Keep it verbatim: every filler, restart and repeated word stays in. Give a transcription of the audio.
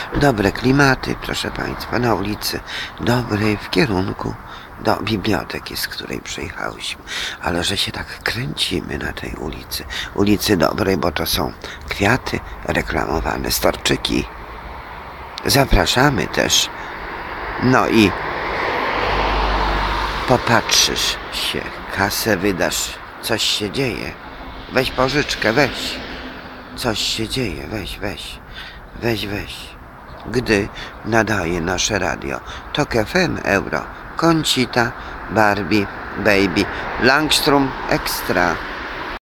Dobre klimaty, proszę Państwa, na ulicy dobrej w kierunku do biblioteki, z której przyjechałyśmy. Ale że się tak kręcimy na tej ulicy, ulicy Dobrej, bo to są kwiaty reklamowane, storczyki. Zapraszamy też. No i popatrzysz się, kasę wydasz, coś się dzieje. Weź pożyczkę, weź. Coś się dzieje, weź, weź. Weź, weź. Gdy nadaje nasze radio Tok F M, Euro, Koncita, Barbie, Baby, Langstrom Extra.